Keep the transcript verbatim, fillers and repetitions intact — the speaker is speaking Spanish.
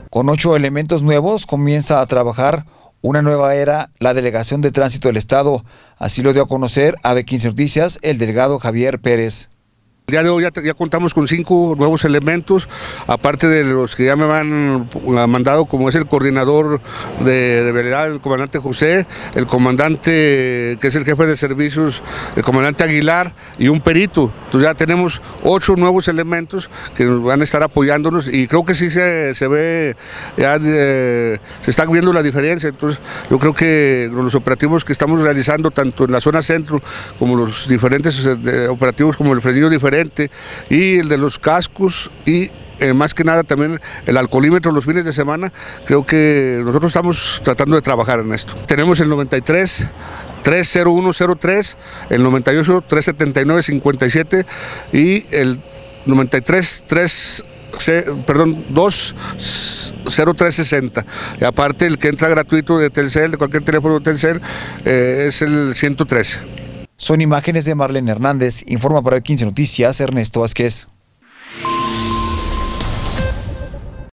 Con ocho elementos nuevos comienza a trabajar una nueva era la Delegación de Tránsito del Estado. Así lo dio a conocer a B quince Noticias el delegado Javier Pérez. El día de hoy ya, ya contamos con cinco nuevos elementos, aparte de los que ya me han mandado, como es el coordinador de, de veredad, el comandante José, el comandante que es el jefe de servicios, el comandante Aguilar y un perito. Entonces ya tenemos ocho nuevos elementos que nos van a estar apoyándonos y creo que sí se, se ve, ya eh, se está viendo la diferencia. Entonces yo creo que los operativos que estamos realizando tanto en la zona centro como los diferentes eh, operativos como el Fresnillo diferente y el de los cascos y eh, más que nada también el alcoholímetro los fines de semana, creo que nosotros estamos tratando de trabajar en esto. Tenemos el noventa y tres, tres cero uno cero tres, el noventa y ocho, tres setenta y nueve, cincuenta y siete y el noventa y tres, tres, perdón, dos cero tres sesenta. Y aparte el que entra gratuito de Telcel, de cualquier teléfono de Telcel, eh, es el ciento trece. Son imágenes de Marlene Hernández, informa para B quince Noticias Ernesto Vázquez.